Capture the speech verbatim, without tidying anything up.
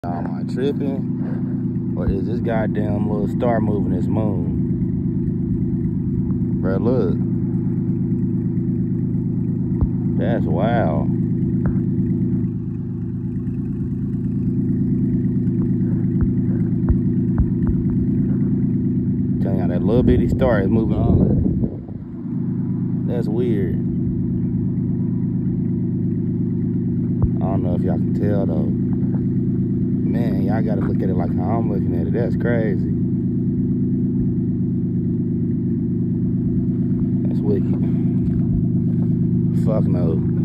Am I tripping? Or is this goddamn little star moving this moon? Bro, look. That's wild. Telling y'all that little bitty star is moving all that. That's weird. I don't know if y'all can tell though. Man, y'all gotta look at it like how I'm looking at it. That's crazy. That's wicked. Fuck no.